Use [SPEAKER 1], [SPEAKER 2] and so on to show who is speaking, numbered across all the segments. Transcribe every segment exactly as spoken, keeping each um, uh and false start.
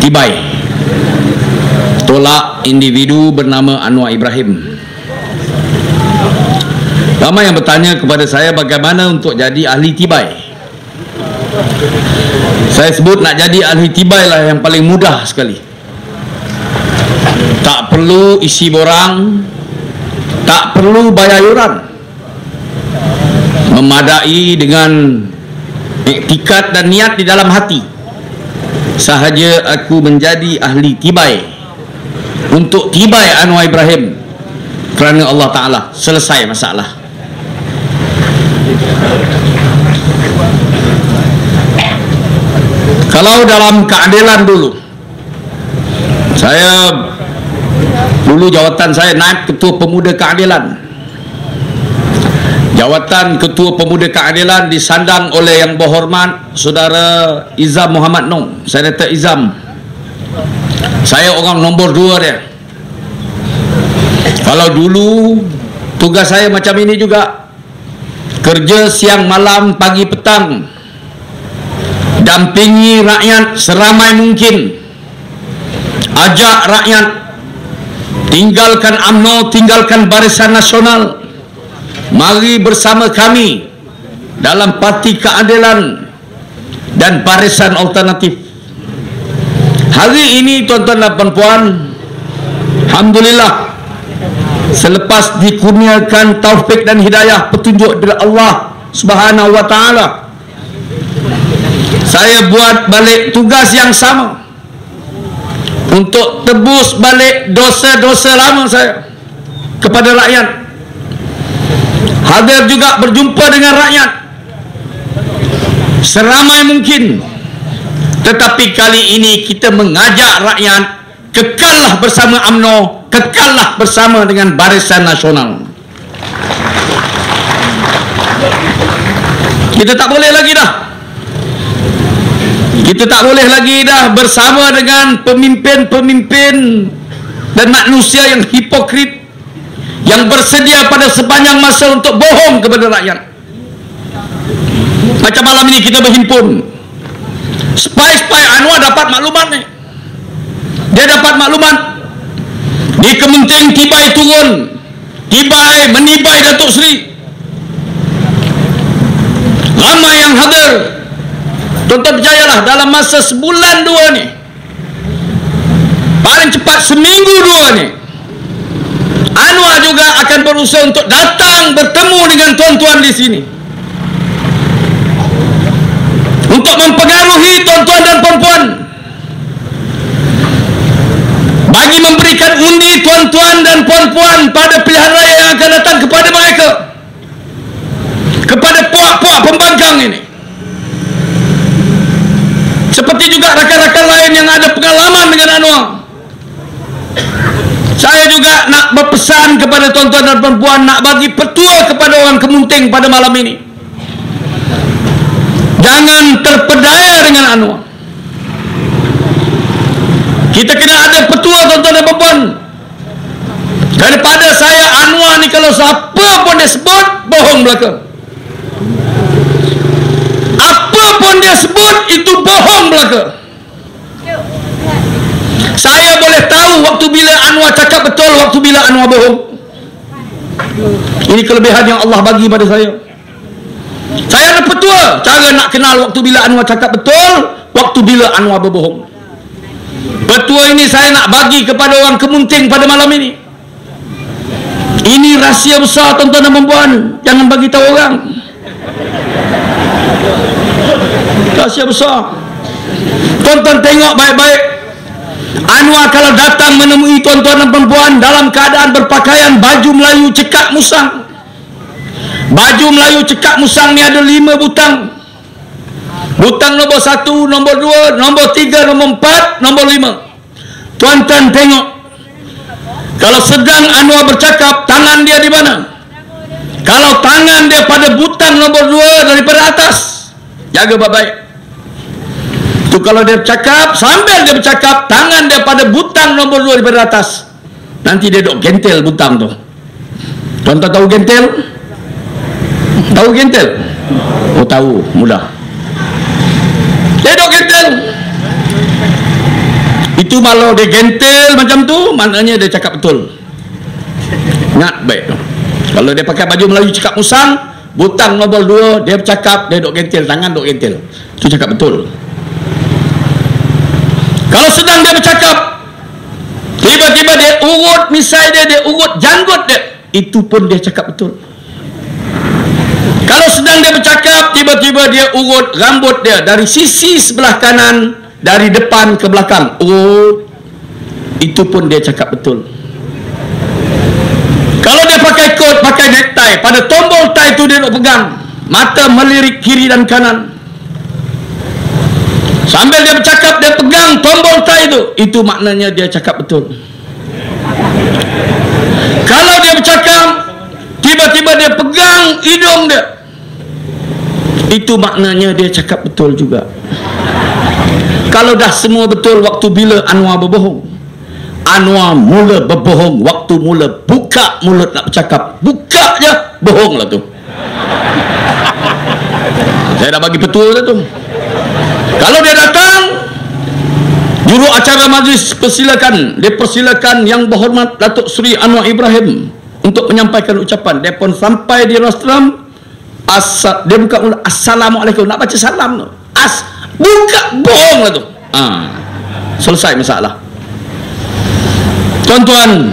[SPEAKER 1] Tibai tolak individu bernama Anwar Ibrahim. Ramai yang bertanya kepada saya bagaimana untuk jadi ahli tibai. Saya sebut nak jadi ahli tibai lah yang paling mudah sekali. Tak perlu isi borang, tak perlu bayar yuran, memadai dengan iktikad dan niat di dalam hati sahaja aku menjadi ahli tibai untuk tibai Anwar Ibrahim kerana Allah Ta'ala. Selesai masalah. Kalau dalam keadilan dulu, saya dulu jawatan saya naib Ketua Pemuda Keadilan. Jawatan Ketua Pemuda Keadilan disandang oleh Yang Berhormat Saudara Izam Muhammad Nong, Senator Izam. Saya orang nombor dua dia. Kalau dulu tugas saya macam ini juga, kerja siang malam pagi petang, dampingi rakyat seramai mungkin, ajak rakyat tinggalkan U M N O, tinggalkan Barisan Nasional, mari bersama kami dalam Parti Keadilan dan Barisan Alternatif. Hari ini tuan-tuan dan puan-puan, alhamdulillah, selepas dikurniakan taufik dan hidayah petunjuk dari Allah Subhanahu wa Ta'ala, saya buat balik tugas yang sama untuk tebus balik dosa-dosa lama saya kepada rakyat. Hadir juga berjumpa dengan rakyat seramai mungkin, tetapi kali ini kita mengajak rakyat kekallah bersama U M N O, kekallah bersama dengan Barisan Nasional. Kita tak boleh lagi dah Kita tak boleh lagi dah bersama dengan pemimpin-pemimpin dan manusia yang hipokrit, yang bersedia pada sepanjang masa untuk bohong kepada rakyat. Macam malam ini kita berhimpun, spy-spy Anwar dapat maklumat ni. Dia dapat maklumat di Kementerian Tibai turun, tibai menibai Datuk Seri. Ramai yang hadir. Tuan-tuan percayalah, dalam masa sebulan dua ni, paling cepat seminggu dua ni, Anwar juga akan berusaha untuk datang bertemu dengan tuan-tuan di sini untuk mempengaruhi tuan-tuan dan puan-puan, bagi memberikan undi tuan-tuan dan puan-puan pada pilihan raya yang akan datang kepada mereka, kepada puak-puak pembangkang ini. Seperti juga rakan-rakan lain yang ada pengalaman dengan Anwar, saya juga nak berpesan kepada tuan-tuan dan puan-puan, nak bagi petua kepada orang Kemunting pada malam ini. Jangan terpedaya dengan Anwar. Kita kena ada petua, tuan-tuan dan puan-puan. Daripada saya, Anwar ni kalau siapa pun dia sebut, bohong belaka. Apa pun dia sebut, itu bohong belaka. Saya boleh tahu waktu bila Anwar cakap betul, waktu bila Anwar bohong. Ini kelebihan yang Allah bagi pada saya. Saya ada petua cara nak kenal waktu bila Anwar cakap betul, waktu bila Anwar berbohong. Petua ini saya nak bagi kepada orang Kemunting pada malam ini. Ini rahsia besar, tuan-tuan dan puan-puan. Jangan bagi tahu orang. Rahsia besar. Tuan-tuan tengok baik-baik. Anwar kalau datang menemui tuan-tuan dan puan-puan dalam keadaan berpakaian baju Melayu cekak musang. Baju Melayu cekak musang ni ada lima butang. Butang nombor satu, nombor dua, nombor tiga, nombor empat, nombor lima. Tuan-tuan tengok, kalau sedang Anwar bercakap, tangan dia di mana? Kalau tangan dia pada butang nombor dua daripada atas, jaga baik-baik. Itu kalau dia bercakap, sambil dia bercakap, tangan dia pada butang nombor dua daripada atas, nanti dia duk gentel butang tu. Tuan-tuan tahu gentel? Tahu gentel? Oh tahu, mudah. Dia duk gentel. Itu kalau dia gentil macam tu, maknanya dia cakap betul. Ingat baik tu. Kalau dia pakai baju Melayu cakap musang, butang nombor dua, dia bercakap, dia duk gentil, tangan duk gentil, itu cakap betul. Kalau sedang dia bercakap, tiba-tiba dia urut misai dia, dia urut janggut dia, itu pun dia cakap betul. Kalau sedang dia bercakap, tiba-tiba dia urut rambut dia dari sisi sebelah kanan, dari depan ke belakang, urut, itu pun dia cakap betul. Kalau dia pakai coat, pakai necktie, pada tombol tie itu dia nak pegang, mata melirik kiri dan kanan, sambil dia bercakap dia pegang tombol tie itu, itu maknanya dia cakap betul. Kalau dia bercakap tiba-tiba dia pegang hidung dia, itu maknanya dia cakap betul juga. Kalau dah semua betul, waktu bila Anwar berbohong? Anwar mula berbohong waktu mula buka mulut nak bercakap, buka je bohong lah tu. Saya dah bagi petua dah tu. Kalau dia datang, juru acara majlis persilakan, dia persilakan Yang Berhormat Datuk Seri Anwar Ibrahim untuk menyampaikan ucapan. Dia pun sampai di rostrum, Asa, dia buka mulut, Assalamualaikum, nak baca salam tu, as buka bohong lah tu. Ha, selesai masalah. Tuan-tuan,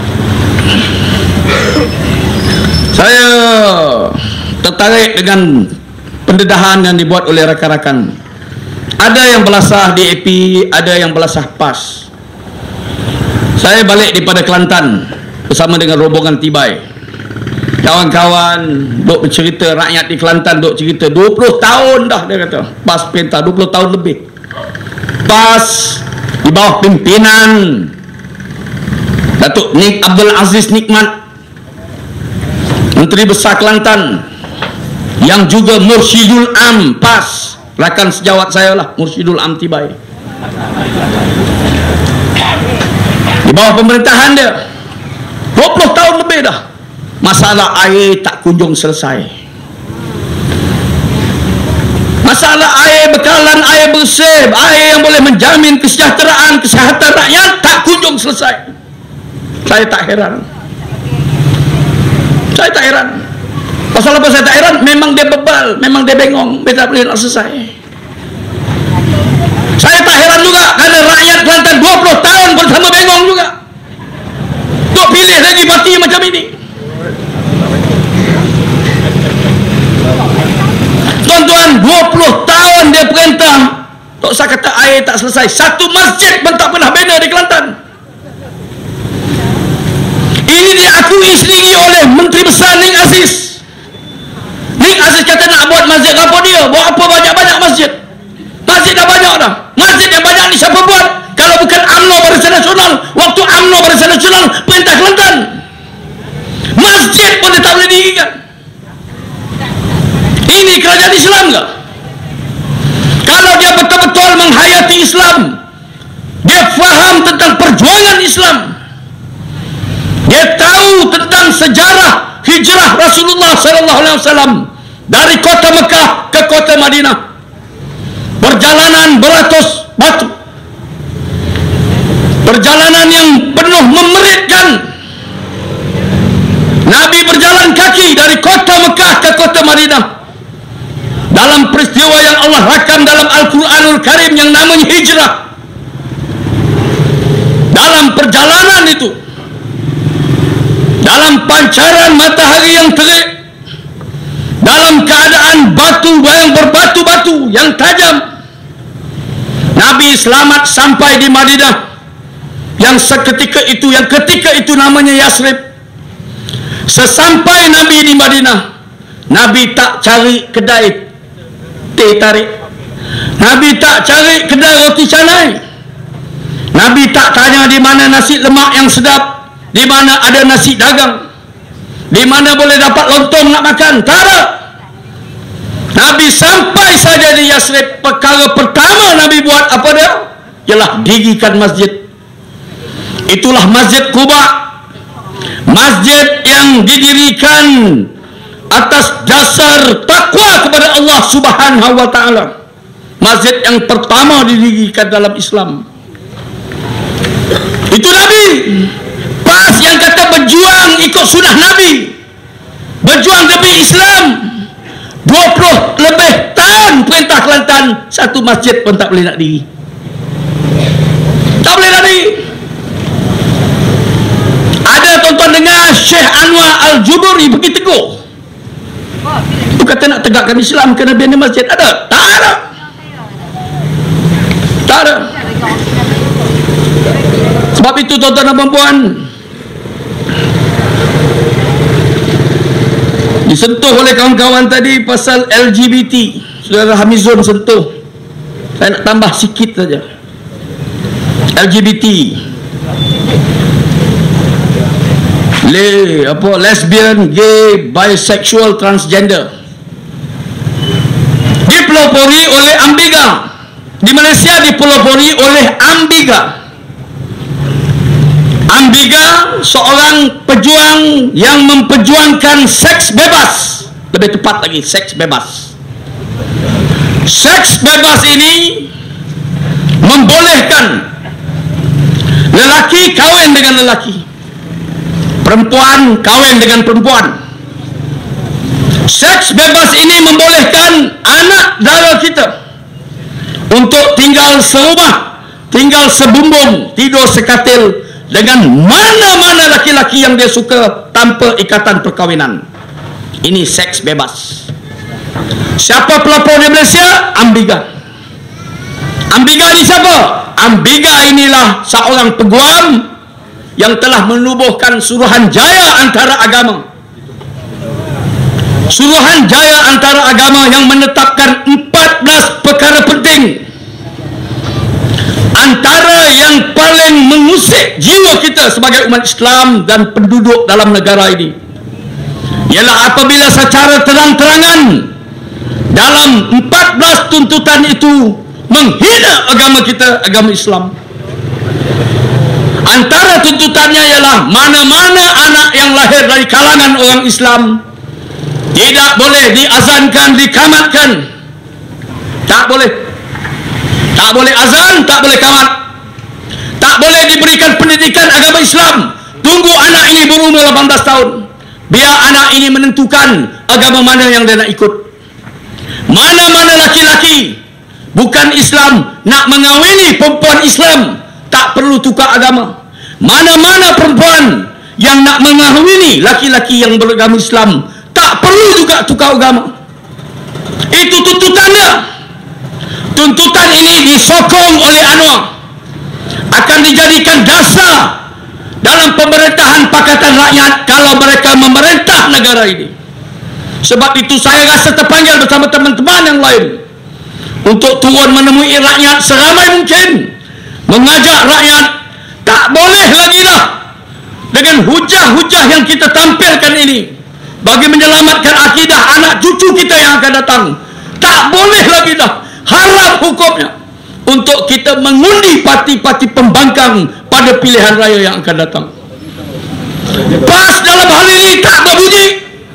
[SPEAKER 1] saya tertarik dengan pendedahan yang dibuat oleh rakan-rakan. Ada yang belasah D A P, ada yang belasah P A S. Saya balik daripada Kelantan bersama dengan rombongan Tibai. Kawan-kawan duk bercerita, rakyat di Kelantan duk cerita dua puluh tahun dah, dia kata P A S perintah dua puluh tahun lebih. P A S di bawah pimpinan Datuk Nik Abdul Aziz Nikmat, Menteri Besar Kelantan, yang juga Mursyidul Am P A S, rakan sejawat saya lah, Mursyidul Am Tibai. Di bawah pemerintahan dia dua puluh tahun lebih dah, masalah air tak kunjung selesai. Masalah air, bekalan air bersih, air yang boleh menjamin kesejahteraan, kesihatan rakyat tak kunjung selesai. Saya tak heran. Saya tak heran. Pasal apa saya tak heran? Memang dia bebal, memang dia bengong, dia tak boleh nak selesai. Saya tak heran juga kerana rakyat Kelantan dua puluh tahun bersama bengong juga. Tok pilih lagi parti macam ini. Tuan-tuan, dua puluh tahun dia perintah, tok saya kata air tak selesai. Satu masjid pun tak pernah bina di Kelantan. Ini diakui sendiri oleh Menteri Besar Nik Aziz. Nik Aziz kata nak buat masjid, apa dia? Buat apa banyak-banyak masjid? Masjid dah banyak dah. Masjid yang banyak ni siapa buat? Kalau bukan U M N O Barisan Nasional. Waktu U M N O Barisan Nasional perintah Kelantan, masjid pun dia tak boleh dirikan. Ini kerajaan Islam ke? Kalau dia betul-betul menghayati Islam, dia faham tentang perjuangan Islam, dia tahu tentang sejarah hijrah Rasulullah sallallahu alaihi wasallam dari kota Mekah ke kota Madinah, perjalanan beratus batu, perjalanan yang penuh memeritkan. Nabi berjalan kaki dari kota Mekah ke kota Madinah dalam peristiwa yang Allah rakam dalam Al-Quranul Karim yang namanya hijrah. Dalam perjalanan itu, dalam pancaran matahari yang terik, dalam keadaan batu yang berbatu-batu yang tajam, Nabi selamat sampai di Madinah, yang seketika itu, yang ketika itu namanya Yasrib. Sesampai Nabi di Madinah, Nabi tak cari kedai teh tarik, Nabi tak cari kedai roti canai, Nabi tak tanya di mana nasi lemak yang sedap, di mana ada nasi dagang, di mana boleh dapat lontong nak makan. Tak ada. Nabi sampai saja di Yasrib, perkara pertama Nabi buat apa dia? Ialah dirikan masjid. Itulah Masjid Quba, masjid yang didirikan atas dasar takwa kepada Allah Subhanahu wa taala. Masjid yang pertama didirikan dalam Islam. Itu Nabi. PAS yang kata berjuang ikut sunnah Nabi, berjuang demi Islam. Dua puluh lebih tahun perintah Kelantan, satu masjid pun tak boleh nak diri. Tak boleh nak diri. Ada tuan-tuan dengar Syekh Anwar Al-Juburi pergi tegur. Itu kata nak tegakkan Islam kena bina masjid. Ada? Tak ada. Tak ada. Sebab itu tuan-tuan dan puan-puan, disentuh oleh kawan-kawan tadi pasal L G B T. Saudara Hamizun sentuh. Saya nak tambah sikit saja. L G B T, Le, apa, lesbian, gay, bisexual, transgender, dipelopori oleh Ambiga. Di Malaysia dipelopori oleh Ambiga. Ambiga seorang pejuang yang memperjuangkan seks bebas. Lebih tepat lagi, seks bebas. Seks bebas ini membolehkan lelaki kahwin dengan lelaki, perempuan kahwin dengan perempuan. Seks bebas ini membolehkan anak dara kita untuk tinggal serumah, tinggal sebumbung, tidur sekatil dengan mana-mana laki-laki yang dia suka tanpa ikatan perkahwinan. Ini seks bebas. Siapa pelopor di Malaysia? Ambiga. Ambiga ini siapa? Ambiga inilah seorang peguam yang telah menubuhkan Suruhanjaya Antara Agama. Suruhanjaya Antara Agama yang menetapkan empat belas perkara penting. Antara yang paling mengusik jiwa kita sebagai umat Islam dan penduduk dalam negara ini ialah apabila secara terang-terangan dalam empat belas tuntutan itu menghina agama kita, agama Islam. Antara tuntutannya ialah mana-mana anak yang lahir dari kalangan orang Islam tidak boleh diazankan, dikamatkan. Tak boleh. Tak boleh azan, tak boleh kamat. Tak boleh diberikan pendidikan agama Islam. Tunggu anak ini berumur lapan belas tahun. Biar anak ini menentukan agama mana yang dia nak ikut. Mana-mana laki-laki bukan Islam nak mengawini perempuan Islam, tak perlu tukar agama. Mana-mana perempuan yang nak mengawini laki-laki yang beragama Islam, tak perlu juga tukar agama. Itu tuntutannya. Tuntutan ini disokong oleh Anwar, akan dijadikan dasar dalam pemerintahan Pakatan Rakyat kalau mereka memerintah negara ini. Sebab itu saya rasa terpanggil bersama teman-teman yang lain untuk turun menemui rakyat seramai mungkin, mengajak rakyat. Tak boleh lagi dah dengan hujah-hujah yang kita tampilkan ini bagi menyelamatkan akidah anak cucu kita yang akan datang. Tak boleh lagi dah. Haram hukumnya untuk kita mengundi parti-parti pembangkang pada pilihan raya yang akan datang. PAS dalam hal ini tak berbunyi.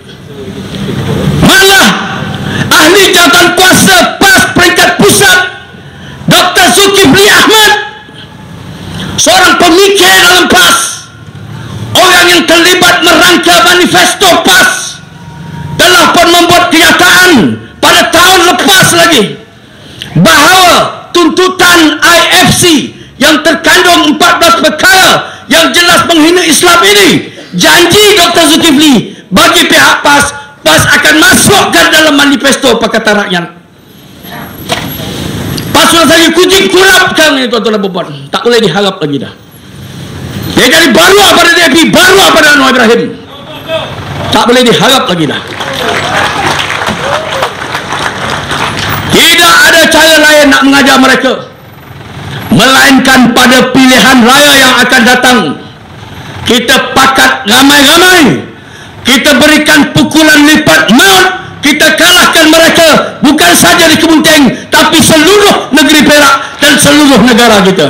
[SPEAKER 1] Malah ahli jawatan kuasa PAS peringkat pusat Doktor Zulkifli Ahmad, seorang pemikir dalam PAS, orang yang terlibat merangka manifesto PAS, telah pun membuat kenyataan pada tahun lepas lagi bahawa tuntutan I F C yang terkandung empat belas perkara yang jelas menghina Islam ini, janji Doktor Zulkifli bagi pihak PAS, PAS akan masukkan dalam manifesto Pakatan Rakyat. PAS sudah saja kucing kulap sekarang ini tuan-tuan dan puan. Tak boleh diharap lagi dah. Dia jadi baru pada D A P, baru pada Anwar Ibrahim. Tak boleh diharap lagi dah. Tidak ada cara lain nak mengajar mereka melainkan pada pilihan raya yang akan datang. Kita pakat ramai-ramai, kita berikan pukulan lipat maut, kita kalahkan mereka bukan saja di Kemunteng tapi seluruh negeri Perak dan seluruh negara kita.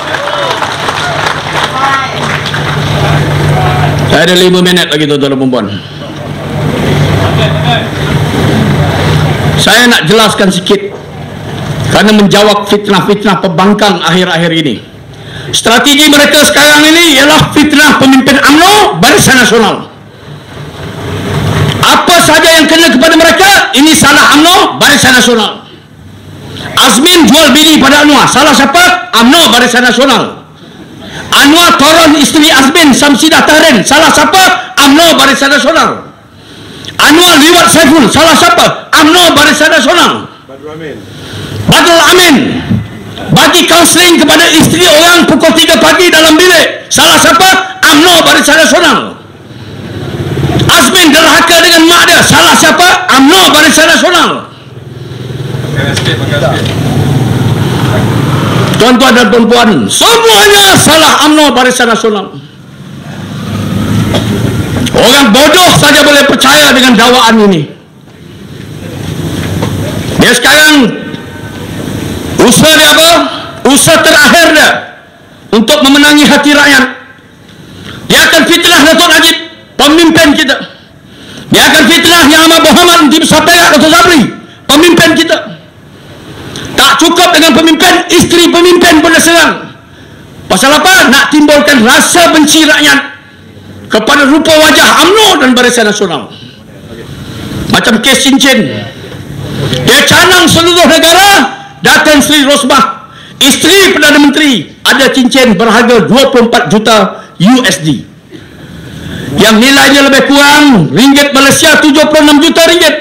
[SPEAKER 1] Saya ada lima minit lagi tuan-tuan dan puan. Saya nak jelaskan sikit kerana menjawab fitnah-fitnah pembangkang akhir-akhir ini. Strategi mereka sekarang ini ialah fitnah pemimpin U M N O Barisan Nasional. Apa saja yang kena kepada mereka, ini salah U M N O Barisan Nasional. Azmin jual bini pada Anwar, salah siapa? U M N O Barisan Nasional. Anwar toron isteri Azmin Samsidah Tahrin, salah siapa? U M N O Barisan Nasional. Anwar liwat Saiful, salah siapa? U M N O Barisan Nasional. Badrul Amin. Badrul Amin bagi kaunseling kepada isteri orang pukul tiga pagi dalam bilik, salah siapa? U M N O Barisan Nasional. Azmin derhaka dengan mak dia, salah siapa? U M N O Barisan Nasional. Tuan-tuan dan puan-puan, semuanya salah U M N O Barisan Nasional. Orang bodoh saja boleh percaya dengan dakwaan ini. Dia sekarang usaha dia apa? Usaha terakhir dia untuk memenangi hati rakyat. Dia akan fitnah Datuk Najib, pemimpin kita. Dia akan fitnah Yang Amat Berhormat Menteri Besar Perak Datuk Sabri, pemimpin kita. Tak cukup dengan pemimpin, isteri pemimpin pun dia serang. Pasal apa? Nak timbulkan rasa benci rakyat kepada rupa wajah U M N O dan Barisan Nasional. Macam kes cincin, dia canang seluruh negara. Datin Sri Rosmah, isteri Perdana Menteri, ada cincin berharga dua puluh empat juta U S D yang nilainya lebih kurang ringgit Malaysia tujuh puluh enam juta ringgit.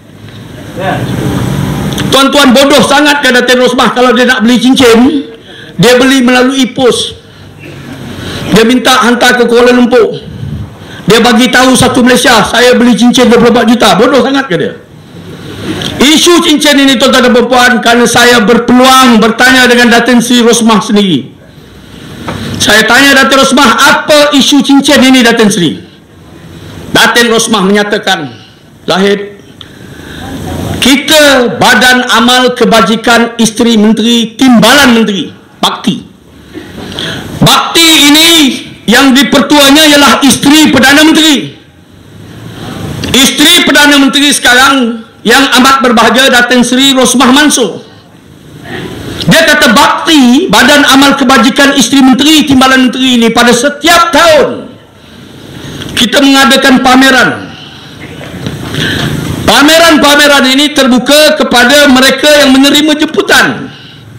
[SPEAKER 1] Tuan-tuan, bodoh sangat ke Datin Rosmah kalau dia nak beli cincin, dia beli melalui pos. Dia minta hantar ke Kuala Lumpur. Dia bagi tahu satu Malaysia, saya beli cincin dua puluh empat juta. Bodoh sangat ke dia? Isu cincin ini, tuan-tuan dan puan-puan, kerana saya berpeluang bertanya dengan Datin Sri Rosmah sendiri. Saya tanya Datin Rosmah, apa isu cincin ini Datin Sri? Datin Rosmah menyatakan, Zahid, kita Badan Amal Kebajikan Isteri Menteri, Timbalan Menteri Bakti. Bakti ini yang dipertuanya ialah isteri Perdana Menteri. Isteri Perdana Menteri sekarang yang amat berbahagia, Datin Sri Rosmah Mansor. Dia kata bakti Badan Amal Kebajikan Isteri Menteri Timbalan Menteri ini pada setiap tahun kita mengadakan pameran. Pameran-pameran ini terbuka kepada mereka yang menerima jemputan.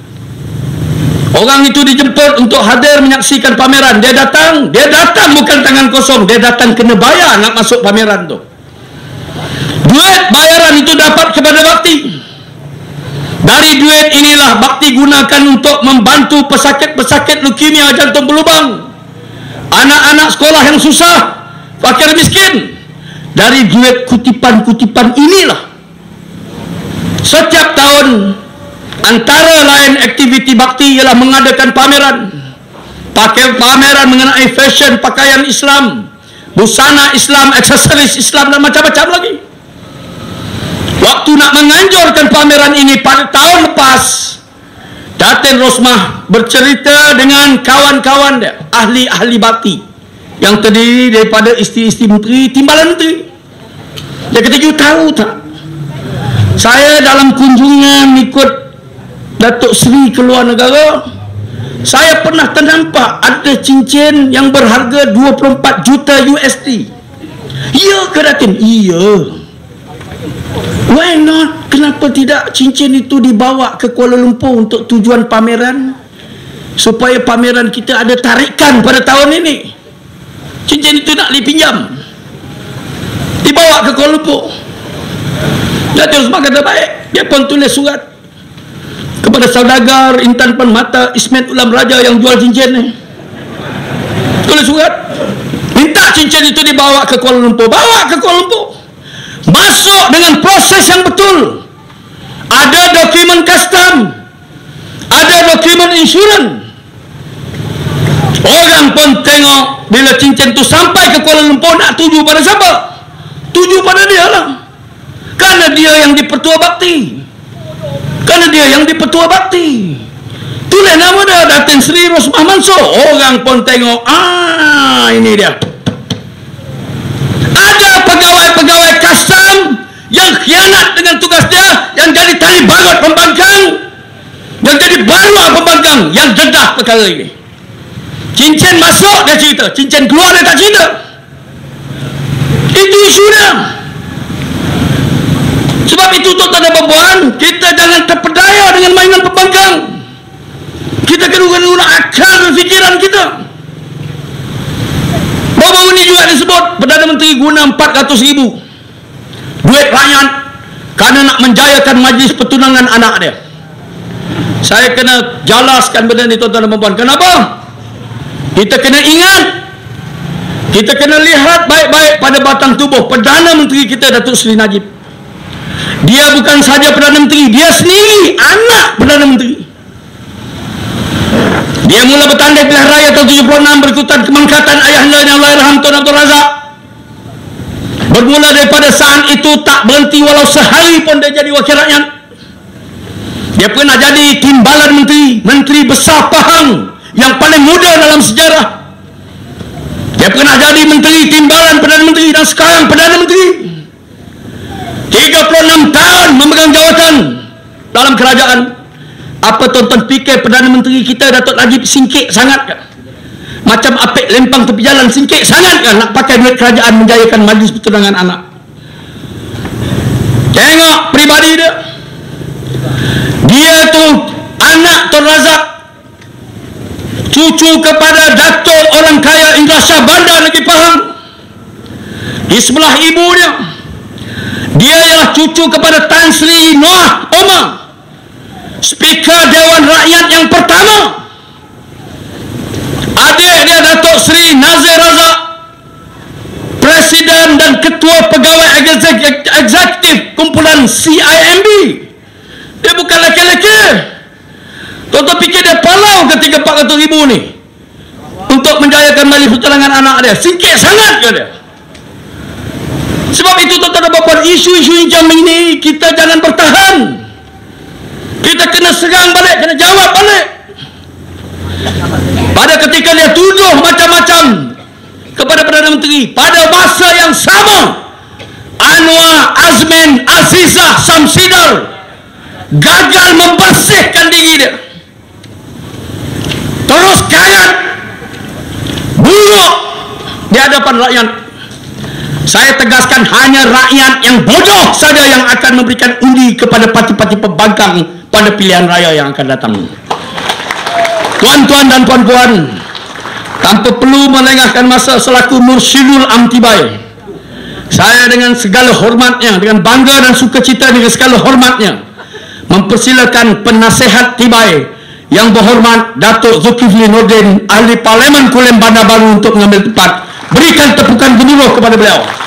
[SPEAKER 1] Orang itu dijemput untuk hadir menyaksikan pameran. Dia datang, dia datang bukan tangan kosong, dia datang kena bayar nak masuk pameran tu. Duit bayaran itu dapat kepada bakti. Dari duit inilah bakti gunakan untuk membantu pesakit-pesakit leukemia jantung berlubang, anak-anak sekolah yang susah, fakir miskin. Dari duit kutipan-kutipan inilah setiap tahun antara lain aktiviti bakti ialah mengadakan pameran. Pakai pameran mengenai fashion pakaian Islam, busana Islam, aksesoris Islam dan macam-macam lagi. Waktu nak menganjurkan pameran ini pada tahun lepas, Datin Rosmah bercerita dengan kawan-kawan dia, ahli-ahli bakti yang terdiri daripada isteri-isteri menteri, timbalan menteri. Dia kata, you tahu tak, saya dalam kunjungan ikut Datuk Seri ke luar negara, saya pernah ternampak ada cincin yang berharga dua puluh empat juta U S D. Ya ke Datin? Iya. Why not? Kenapa tidak cincin itu dibawa ke Kuala Lumpur untuk tujuan pameran, supaya pameran kita ada tarikan pada tahun ini. Cincin itu nak dipinjam, dibawa ke Kuala Lumpur. Datin Rosmah kata baik. Dia pun tulis surat kepada saudagar Intan Permata Ismet Ulam Raja yang jual cincin ni. Tulis surat minta cincin itu dibawa ke Kuala Lumpur. Bawa ke Kuala Lumpur, masuk dengan proses yang betul. Ada dokumen custom, ada dokumen insurans. Orang pun tengok bila cincin itu sampai ke Kuala Lumpur, nak tuju pada siapa? Tuju pada dia lah. Kerana dia yang dipertua bakti. Kerana dia yang dipertua bakti. Tulis nama dia, Datin Sri Rosmah Mansor. Orang pun tengok, ah ini dia. Ada pegawai-pegawai custom yang khianat dengan tugas dia, yang jadi tali barut pembangkang, yang jadi baruah pembangkang, yang dedah perkara ini. Cincin masuk dia cerita, cincin keluar dia tak cerita. Itu isunya. Sebab itu tuan-tuan dan puan, kita jangan terpedaya dengan mainan pembangkang. Kita kena guna akal dan fikiran kita. Baru ini juga disebut Perdana Menteri guna empat ratus ribu duit rakyat kerana nak menjayakan majlis pertunangan anak dia. Saya kena jelaskan benda ni tuan-tuan dan puan. Kenapa? Kita kena ingat, kita kena lihat baik-baik pada batang tubuh Perdana Menteri kita Datuk Seri Najib. Dia bukan sahaja Perdana Menteri, dia sendiri anak Perdana Menteri. Dia mula bertanding pilihan raya tahun tujuh puluh enam berikutan kemangkatan ayahnya yang Allahyarham Tun Abdul Razak. Bermula daripada saat itu tak berhenti walau sehari pun dia jadi wakil rakyat. Dia pernah jadi timbalan menteri, menteri besar Pahang yang paling muda dalam sejarah. Dia pernah jadi menteri timbalan Perdana Menteri dan sekarang Perdana Menteri. tiga puluh enam tahun memegang jawatan dalam kerajaan. Apa tuan-tuan fikir Perdana Menteri kita Datuk Najib singkit sangat kan? Macam apik lempang tepi jalan, singkit sangat kan nak pakai duit kerajaan menjayakan majlis pertunangan anak? Tengok peribadi dia. Dia tu anak Tun Razak, cucu kepada Datuk orang kaya Indra Shah Bandar Negeri Pahang. Di sebelah ibu dia, dia ialah cucu kepada Tan Sri Noah Omar, Speaker Dewan Rakyat yang pertama. Adik dia Datuk Seri Nazir Razak, Presiden dan Ketua Pegawai Eksekutif Kumpulan C I M B. Dia bukan lelaki-lelaki. Tuan-tuan fikir dia palau ke tiga empat ratus ribu ni untuk menjayakan majlis pertunangan anak dia? Singkit sangat ke dia? Sebab itu tuan-tuan dan puan, isu-isu macam ini kita jangan bertahan. Kita kena serang balik, kena jawab balik. Pada ketika dia tuduh macam-macam kepada Perdana Menteri, pada masa yang sama Anwar Azmin Azizah Samsidar gagal membersihkan diri dia, terus kayat buruk di hadapan rakyat. Saya tegaskan, hanya rakyat yang bodoh saja yang akan memberikan undi kepada parti-parti pembangkang pada pilihan raya yang akan datang. Tuan-tuan dan puan-puan, tanpa perlu melengahkan masa selaku Mursyidul Amtibai, saya dengan segala hormatnya, dengan bangga dan sukacita, dengan segala hormatnya mempersilakan penasihat Tibai yang berhormat Datuk Zulkifli Nordin, Ahli Parlimen Kulim Bandar Baru untuk mengambil tempat. Berikan tepukan gemuruh kepada beliau.